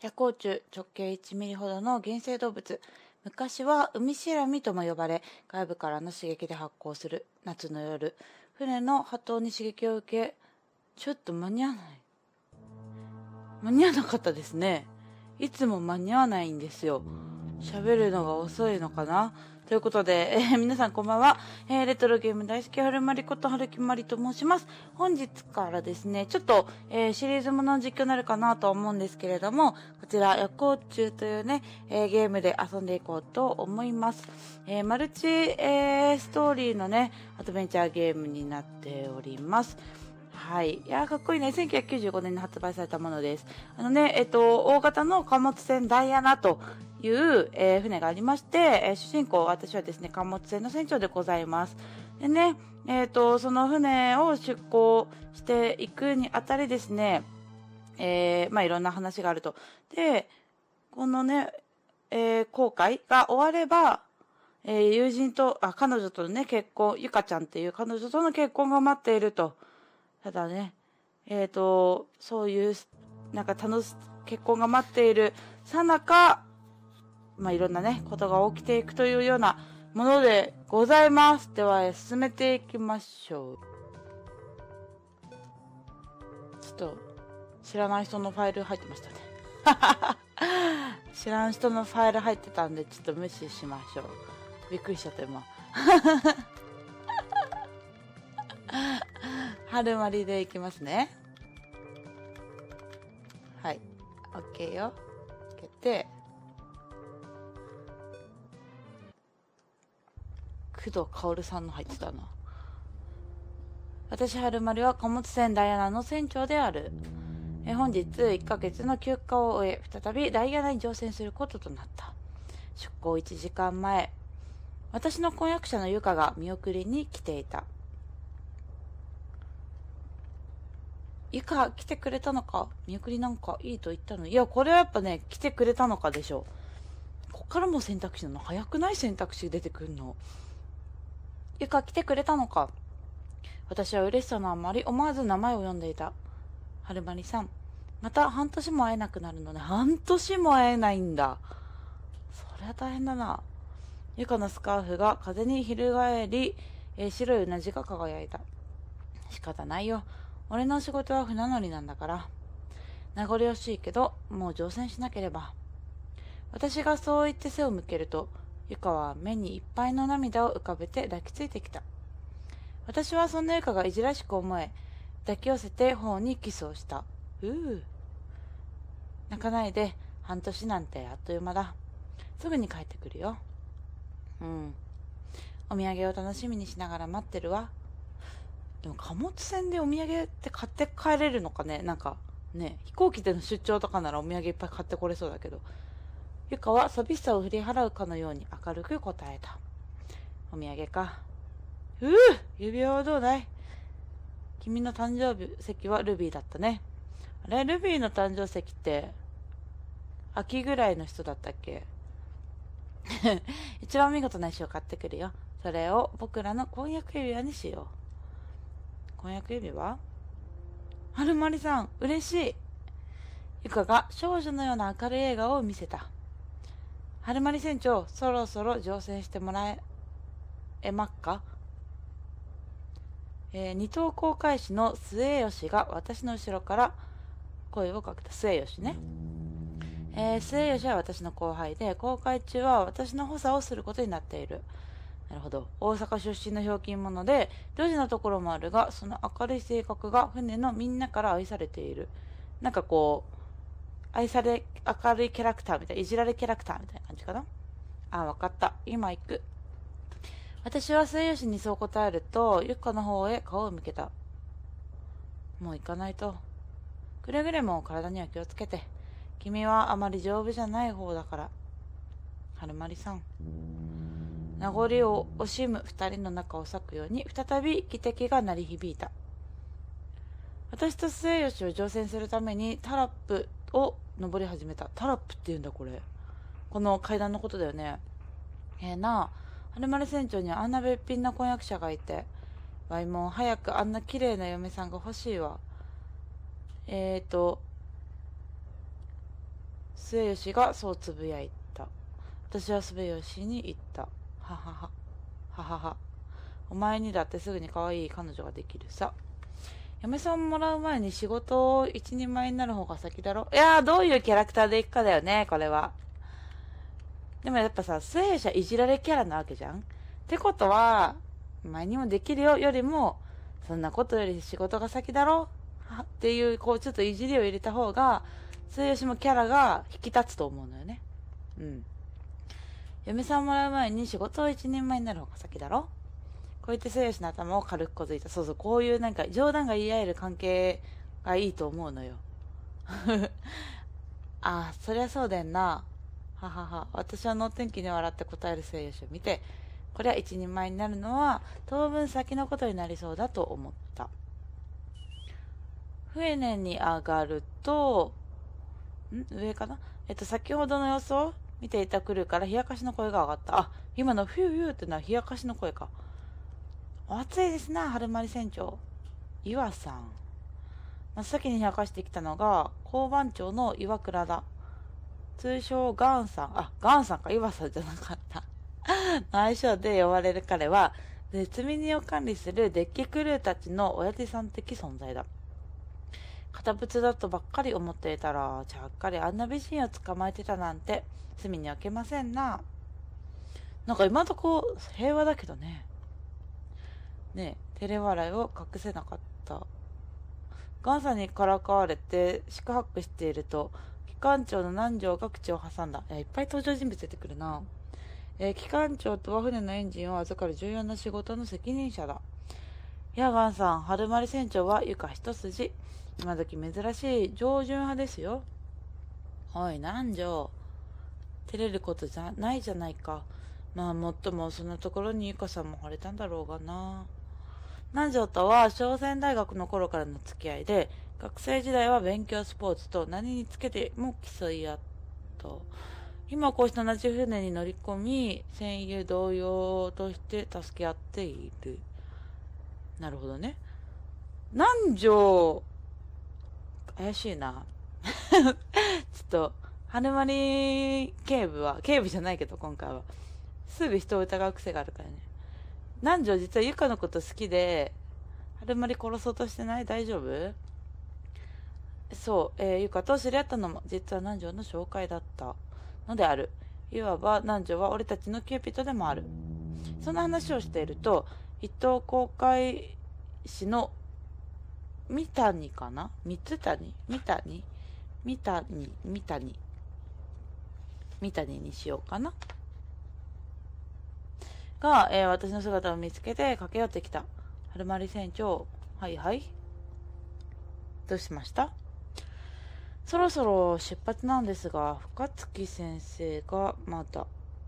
夜光虫、直径1ミリほどの原生動物。昔は海シラミとも呼ばれ、外部からの刺激で発光する夏の夜、船の波頭に刺激を受け、ちょっと間に合わなかったですね。いつも間に合わないんですよ。喋るのが遅いのかなということで、皆さんこんばんは。レトロゲーム大好きはるまりことはるきまりと申します。本日からですね、ちょっと、シリーズものの実況になるかなと思うんですけれども、こちら、夜光虫というね、ゲームで遊んでいこうと思います。マルチ、ストーリーのね、アドベンチャーゲームになっております。はい。いや、かっこいいね。1995年に発売されたものです。大型の貨物船ダイアナという、船がありまして、主人公、私はですね、貨物船の船長でございます。でね、その船を出港していくにあたりですね、いろんな話があると。で、このね、航海が終われば、彼女とのね、結婚、ゆかちゃんっていう彼女との結婚が待っていると。ただね、そういう、結婚が待っているさなか、いろんなね、ことが起きていくというようなものでございます。では、進めていきましょう。ちょっと、知らない人のファイル入ってましたね。知らん人のファイル入ってたんで、ちょっと無視しましょう。びっくりしちゃった今。春まりでいきますね。はい。OK よ。決定。工藤薫さんの入ってたな。私、春まりは貨物船ダイアナの船長である。本日1ヶ月の休暇を終え、再びダイアナに乗船することとなった。出港1時間前、私の婚約者のゆかが見送りに来ていた。ゆか来てくれたのか、見送りなんかいいと言ったの。いや、これはやっぱね、来てくれたのかでしょう。こっからも選択肢なの。早くない選択肢出てくるの。ゆか来てくれたのか。私は嬉しさのあまり思わず名前を呼んでいた。はるまりさん、また半年も会えなくなるのね。半年も会えないんだ。そりゃ大変だな。ゆかのスカーフが風に翻り、白いうなじが輝いた。仕方ないよ。俺の仕事は船乗りなんだから。名残惜しいけど、もう乗船しなければ。私がそう言って背を向けると、ゆかは目にいっぱいの涙を浮かべて抱きついてきた。私はそんなゆかがいじらしく思え、抱き寄せて頬にキスをした。泣かないで、半年なんてあっという間だ。すぐに帰ってくるよ。お土産を楽しみにしながら待ってるわ。でも貨物船でお土産って買って帰れるのかね。飛行機での出張とかならお土産いっぱい買ってこれそうだけど。ゆかは寂しさを振り払うかのように明るく答えた。お土産か。指輪はどうだい？君の誕生日席はルビーだったね。あれ、ルビーの誕生石って、秋ぐらいの人だったっけ？一番見事な石を買ってくるよ。それを僕らの婚約指輪にしよう。婚約指輪？はるまりさん、嬉しい。ゆかが少女のような明るい笑顔を見せた。はるまり船長、そろそろ乗船してもらえまっか？二等航海士の末吉が私の後ろから声をかけた。末吉ね。末吉は私の後輩で、航海中は私の補佐をすることになっている。なるほど。大阪出身のひょうきん者で、ドジなところもあるが、その明るい性格が船のみんなから愛されている。明るいキャラクターみたいな、いじられキャラクターみたいな感じかな。わかった。今行く。私は末吉にそう答えると、ゆっかの方へ顔を向けた。もう行かないと。くれぐれも体には気をつけて。君はあまり丈夫じゃない方だから。はるまりさん。名残を惜しむ二人の中を裂くように、再び汽笛が鳴り響いた。私と末吉を乗船するためにタラップを登り始めた。タラップって言うんだこれ。この階段のことだよね。はるまり船長にはあんなべっぴんな婚約者がいて、わいも早くあんな綺麗な嫁さんが欲しいわ。 末吉がそうつぶやいた。私は末吉に言った。ははは。ははは。お前にだってすぐに可愛い彼女ができるさ。嫁さんもらう前に仕事を一人前になる方が先だろ。いやー、どういうキャラクターでいくかだよね、これは。でもやっぱさ、末吉はいじられキャラなわけじゃん。ってことは、前にもできるよよりも、そんなことより仕事が先だろっていう、こうちょっといじりを入れた方が、末吉もキャラが引き立つと思うのよね。うん。嫁さんもらう前に仕事を一人前になる方が先だろ。こう言って末吉の頭を軽くこづいた。そうそう、こういうなんか冗談が言い合える関係がいいと思うのよ。ああ、そりゃそうだよな。ははは。私は能天気に笑って答える末吉を見て、これは一人前になるのは当分先のことになりそうだと思った。船に上がると、上かな先ほどの様子を見ていたクルーから冷やかしの声が上がった。あ、今のフューフューってのは冷やかしの声か。お暑いですな、春丸船長。岩さん。真っ先に冷やかしてきたのが、交番長の岩倉だ。通称ガンさん。あ、ガンさんか、岩さんじゃなかった。愛称で呼ばれる彼は、絶ミを管理するデッキクルーたちの親父さん的存在だ。堅物だとばっかり思っていたら、ちゃっかりあんな美人を捕まえてたなんて、隅に置けませんな。なんか今んとこ平和だけどね。ねえ、照れ笑いを隠せなかった。ガンさんにからかわれて四苦八苦していると、機関長の南條が口を挟んだ。いっぱい登場人物出てくるな。機関長とは船のエンジンを預かる重要な仕事の責任者だ。いや、ガンさん、春丸船長は床一筋。今時珍しい上順派ですよ。おい、南條。照れることじゃないじゃないか。まあ、もっともそんなところにゆかさんも惚れたんだろうがな。南條とは商船大学の頃からの付き合いで、学生時代は勉強スポーツと何につけても競い合った。今こうして同じ船に乗り込み、戦友同様として助け合っている。なるほどね。南條、怪しいな。ちょっと、春丸警部は、警部じゃないけど今回は、すぐ人を疑う癖があるからね。南條実はゆかのこと好きで、春丸殺そうとしてない？大丈夫？そう、ゆかと知り合ったのも実は南條の紹介だったのである。いわば南條は俺たちのキューピッドでもある。そんな話をしていると、一等航海士の三谷かな？三谷にしようかなが、私の姿を見つけて駆け寄ってきた。春丸船長、はいはい。どうしました？そろそろ出発なんですが、深月先生がまだ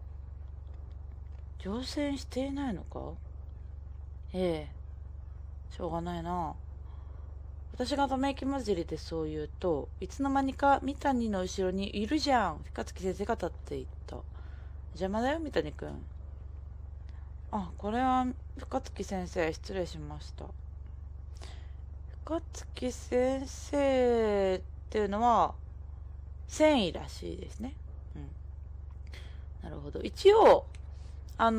乗船していないのか？ええ、しょうがないな。私がため息混じりでそう言うと、いつの間にか三谷の後ろにいるじゃん。深月先生が立っていった。邪魔だよ、三谷くん。あ、これは深月先生、失礼しました。深月先生っていうのは繊維らしいですね。うん。なるほど。一応、こ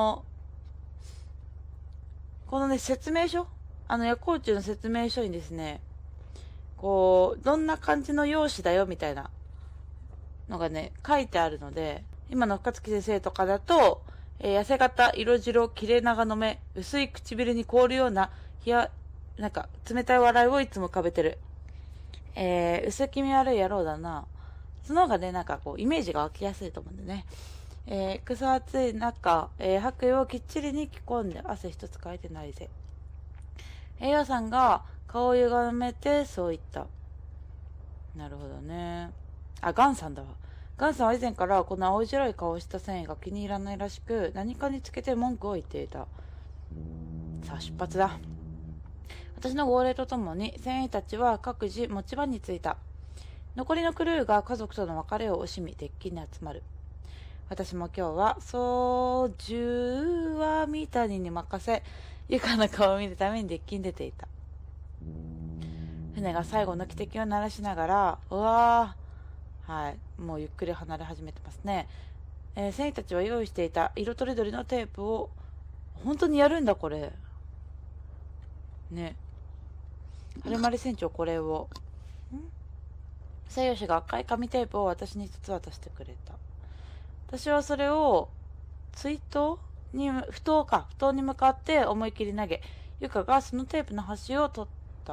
のね、説明書夜光中の説明書にですね、こう、どんな感じの容姿だよみたいなのがね、書いてあるので、今の深月先生とかだと、痩せ型、色白、切れ長の目、薄い唇に凍るような、なんか、冷たい笑いをいつも浮かべてる。薄気味悪い野郎だな。その方がね、なんかこう、イメージが湧きやすいと思うんでね。草暑い中、白衣をきっちりに着込んで汗一つかいてないぜ。栄養さんが顔を歪めてそう言った。なるほどね。あ、ガンさんだわ。ガンさんは以前からこの青白い顔をした繊維が気に入らないらしく、何かにつけて文句を言っていた。さあ出発だ。私の号令とともに繊維たちは各自持ち場に着いた。残りのクルーが家族との別れを惜しみデッキに集まる。私も今日は操縦は三谷に任せ、ゆかの顔を見るためにデッキに出ていた。船が最後の汽笛を鳴らしながら、うわー、はい。 もうゆっくり離れ始めてますね。船員たちは用意していた色とりどりのテープを、本当にやるんだこれ。ね。春丸船長これを。西洋氏が赤い紙テープを私に一つ渡してくれた。私はそれを不当に向かって思い切り投げ、ゆかがそのテープの端を取った。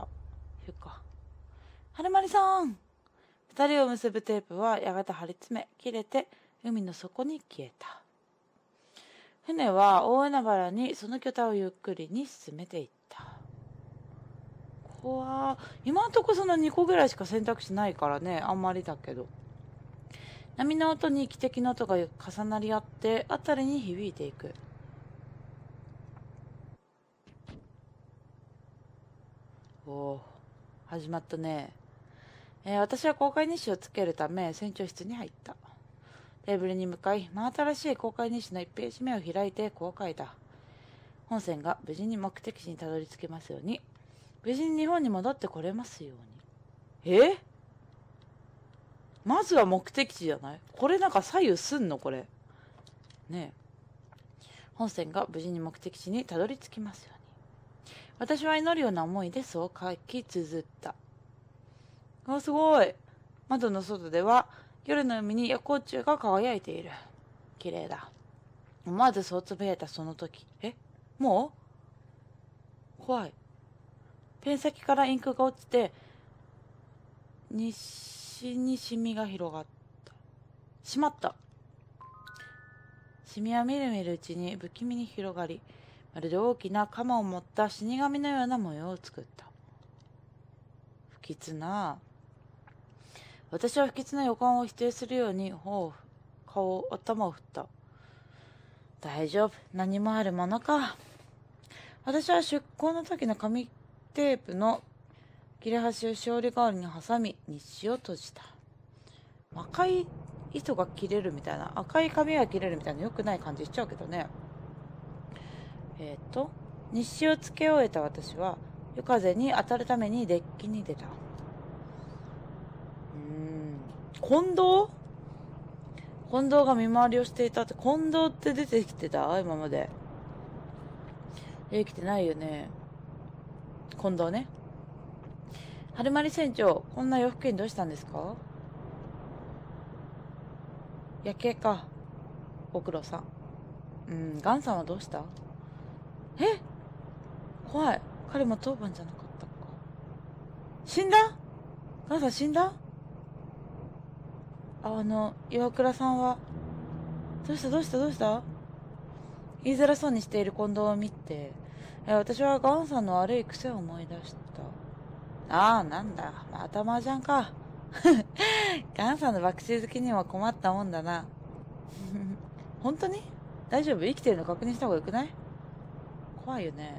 ゆか。春丸さん。二人を結ぶテープはやがて張り詰め、切れて海の底に消えた。船は大海原にその巨体をゆっくりに進めていった。今んとこその2個ぐらいしか選択肢ないからね、あんまりだけど。波の音に汽笛の音が重なり合って辺りに響いていく。始まったね。私は公開日誌をつけるため船長室に入った。テーブルに向かい、真新しい公開日誌の1ページ目を開いてこう書いた。本船が無事に目的地にたどり着けますように。無事に日本に戻ってこれますように。まずは目的地じゃない？これなんか左右すんのこれ。ねえ。本船が無事に目的地にたどり着きますように。私は祈るような思いでそう書き綴った。すごい。窓の外では夜の海に夜光虫が輝いている。綺麗だ。思わずそうつぶやいたその時。もう？怖い。ペン先からインクが落ちて、西にシミが広がった。しまった。シミはみるみるうちに不気味に広がり、まるで大きな鎌を持った死神のような模様を作った。不吉な。私は不吉な予感を否定するように頭を振った。大丈夫。何もあるものか。私は出航の時の紙テープの切れ端をしおり代わりに挟み、日誌を閉じた。赤い糸が切れるみたいな、赤い紙が切れるみたいな良くない感じしちゃうけどね。日誌をつけ終えた私は、夜風に当たるためにデッキに出た。近藤が見回りをしていたって、近藤って出てきてた？今まで。出てきてないよね。近藤ね。春丸船長、こんな夜更けにどうしたんですか？夜景か。ご苦労さん。ガンさんはどうした？怖い。彼も当番じゃなかったか。死んだ？ガンさん死んだ？岩倉さんは、どうした言いづらそうにしている近藤を見て、私はガンさんの悪い癖を思い出した。なんだ、また麻雀か。ガンさんの爆死好きには困ったもんだな。本当に？大丈夫？生きてるの確認した方がよくない？怖いよね。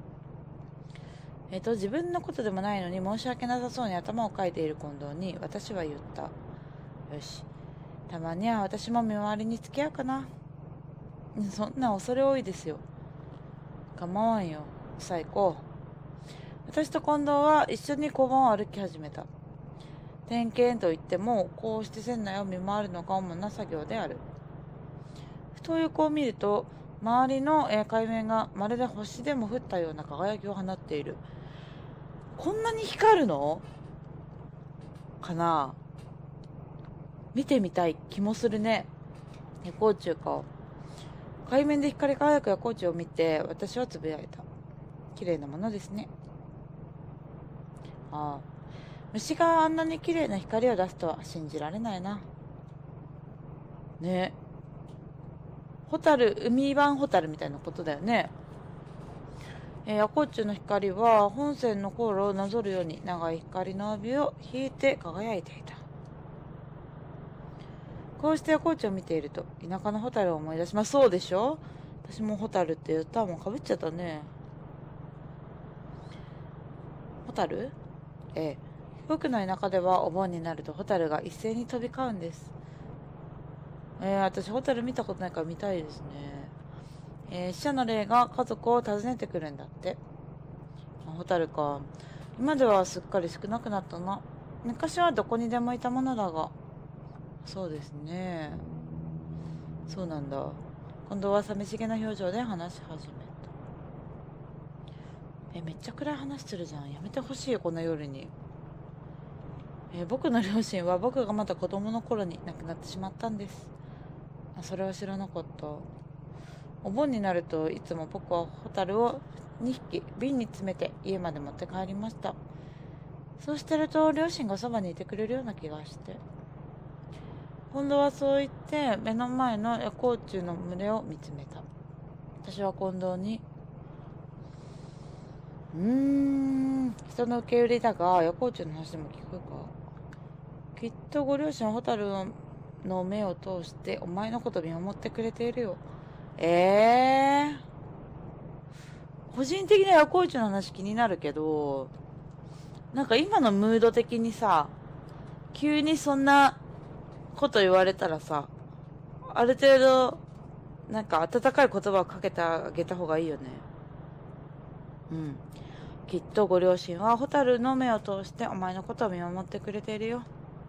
自分のことでもないのに申し訳なさそうに頭をかいている近藤に私は言った。よし。たまには私も見回りに付き合うかな。そんな恐れ多いですよ。構わんよ。最高。私と近藤は一緒に交番を歩き始めた。点検といっても、こうして船内を見回るのが主な作業である。ふと横を見ると、周りの海面がまるで星でも降ったような輝きを放っている。こんなに光るの？かな？見てみたい気もするね。夜光虫か。海面で光り輝く夜光虫を見て、私はつぶやいた。綺麗なものですね。虫があんなに綺麗な光を出すとは信じられないな。ね。海版ホタルみたいなことだよね。夜光虫の光は本船の航路をなぞるように長い光の帯を引いて輝いていた。こうして夜光虫を見ていると田舎のホタルを思い出します。そうでしょ？私もホタルって言ったもんかぶっちゃったね。ホタル？僕の田舎ではお盆になるとホタルが一斉に飛び交うんです。私ホタル見たことないから見たいですね。死者の霊が家族を訪ねてくるんだって。ホタルか。今ではすっかり少なくなったな。昔はどこにでもいたものだが。 そうですね。そうなんだ。今度は寂しげな表情で話し始めた。めっちゃ暗い話するじゃん。やめてほしいよ、こんな夜に。僕の両親は僕がまだ子供の頃に亡くなってしまったんです。それは知らなかった。お盆になるといつも僕はホタルを2匹瓶に詰めて家まで持って帰りました。そうしてると両親がそばにいてくれるような気がして、今度はそう言って目の前の夜光虫の群れを見つめた。私は近藤に、人の受け売りだが夜光虫の話でも聞くか。きっとご両親はホタルの目を通してお前のこと見守ってくれているよ。個人的には夜光虫の話気になるけど、なんか今のムード的にさ、急にそんなこと言われたらさ、ある程度なんか温かい言葉をかけてあげた方がいいよね。きっとご両親はホタルの目を通してお前のことを見守ってくれているよ。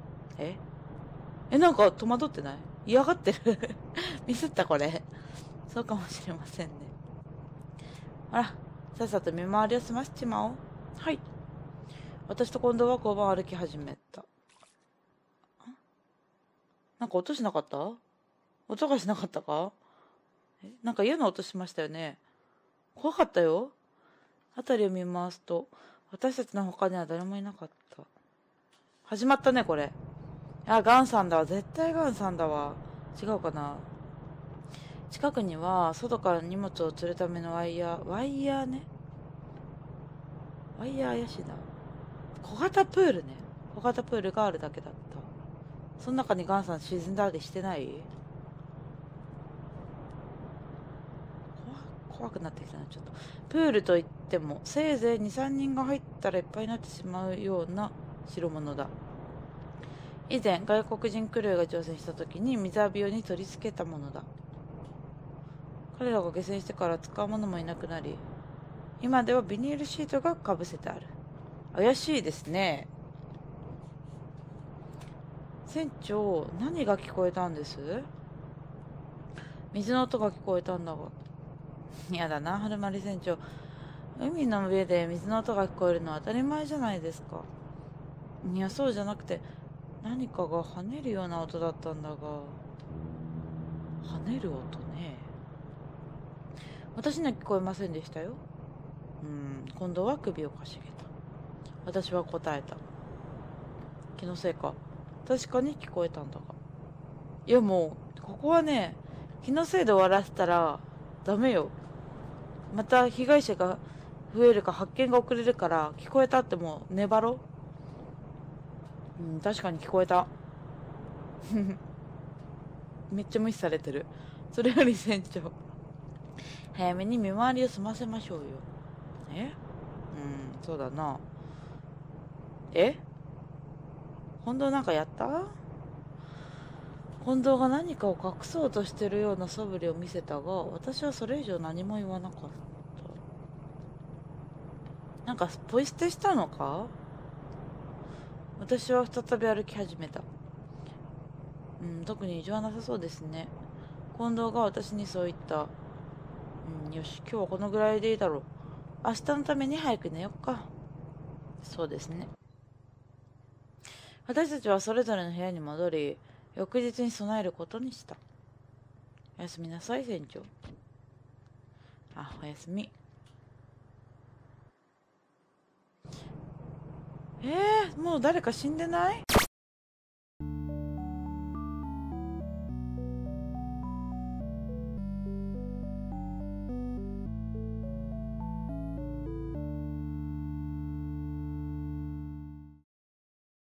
なんか戸惑ってない？嫌がってるミスったこれ。そうかもしれませんね。あら、さっさと見回りを済ませちまおう。はい。私と今度は交番を歩き始めた。なんか音しなかった？音がしなかったか？なんか嫌な音しましたよね。怖かったよ。辺りを見回すと、私たちの他には誰もいなかった。始まったね、これ。ガンさんだわ。絶対ガンさんだわ。違うかな。近くには外から荷物を釣るためのワイヤーね。ワイヤー怪しいな。小型プールね。小型プールがあるだけだった。その中にガンさん沈んだりしてない？怖くなってきたな、ちょっと。プールといってもせいぜい 2,3 人が入ったらいっぱいになってしまうような代物だ。以前外国人クルーが乗船した時に水浴び用に取り付けたものだ。彼らが下船してから使うものもいなくなり、今ではビニールシートがかぶせてある。怪しいですね。船長、何が聞こえたんです？水の音が聞こえたんだが。やだな、春丸船長。海の上で水の音が聞こえるのは当たり前じゃないですか。いや、そうじゃなくて、何かが跳ねるような音だったんだが。跳ねる音ね。私には聞こえませんでしたよ。今度は首をかしげた。私は答えた。気のせいか。確かに聞こえたんだが。いやもう、ここはね、気のせいで終わらせたらダメよ。また被害者が増えるか発見が遅れるから、聞こえたってもう粘ろう。確かに聞こえた。めっちゃ無視されてる。それより船長、早めに見回りを済ませましょうよ。そうだな。近藤なんかやった？近藤が何かを隠そうとしてるような素振りを見せたが、私はそれ以上何も言わなかった。なんかポイ捨てしたのか？私は再び歩き始めた。特に異常はなさそうですね。近藤が私にそう言った。よし、今日はこのぐらいでいいだろう。明日のために早く寝よっか。そうですね。私たちはそれぞれの部屋に戻り、翌日に備えることにした。おやすみなさい、船長。おやすみ。もう誰か死んでない？